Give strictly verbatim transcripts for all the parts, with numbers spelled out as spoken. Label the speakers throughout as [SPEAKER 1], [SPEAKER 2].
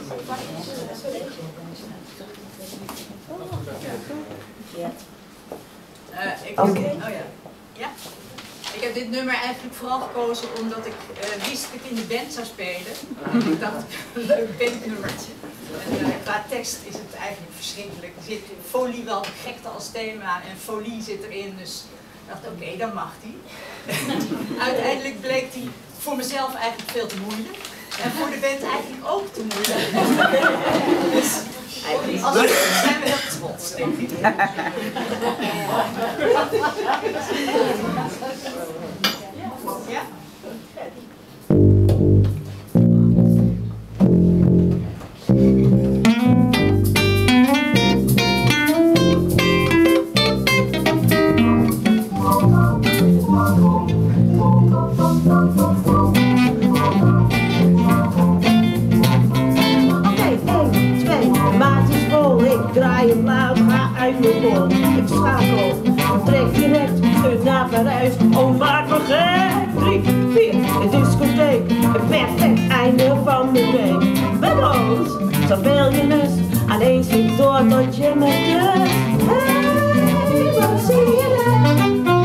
[SPEAKER 1] Uh, ik, okay. Oh ja. Ja? Ik heb dit nummer eigenlijk vooral gekozen omdat ik uh, wist dat ik in de band zou spelen. En ik dacht, een leuk bandnummertje. En uh, qua tekst is het eigenlijk verschrikkelijk. Er zit folie wel gekte als thema en folie zit erin. Dus ik dacht, oké, okay, dan mag die. Uiteindelijk bleek die voor mezelf eigenlijk veel te moeilijk. En voor de band eigenlijk ook te moeilijk. Dus als we zijn we heel trots, denk ik. Ja?
[SPEAKER 2] Ik schakel, trek direct het naar Parijs. Oh, maak me gek. Drie, vier, een discotheek. Een perfect einde van de week. Met ons, zoveel je lust. Alleen schiet door tot je me kust. Hey, wat zie je daar?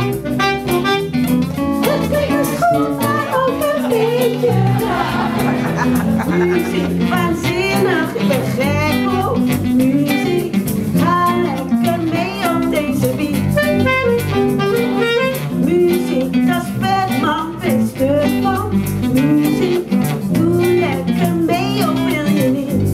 [SPEAKER 2] Het klinkt goed, maar ook een beetje raar. Muziek, waanzinnig, ik ben gek op muziek. Muziek, dat is vet man, best stuk van muziek. Doe lekker mee of wil je niet?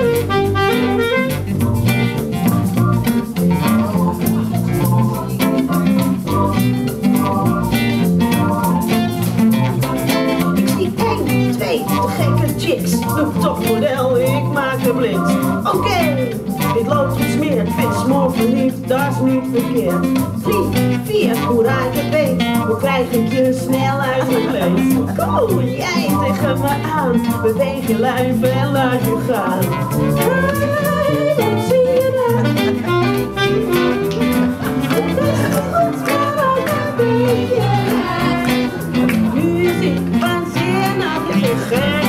[SPEAKER 2] Ik zie één, twee, de gekke chicks. Een topmodel, ik maak de blitz. Oké, okay, dit loopt gesmeerd, vet smoor verliefd, dat is niet verkeerd. Drie, vier, hoe raak ik weet, hoe krijg ik je snel uit mijn kleed? Cool, jij tegen me aan, beweeg je lijf en laat je gaan. Hey, wat zie je daar? Het is goed, maar ook een beetje raar. Muziek, waanzinnig, je bent gek.